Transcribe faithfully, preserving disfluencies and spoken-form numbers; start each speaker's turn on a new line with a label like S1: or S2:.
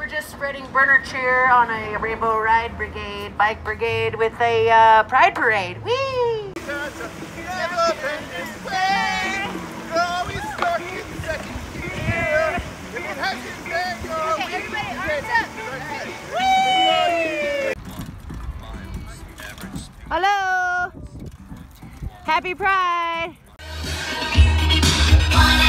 S1: just spreading burner cheer on a Rainbow Ride Brigade, bike brigade with a uh, pride parade. Whee! Hello! Happy Pride!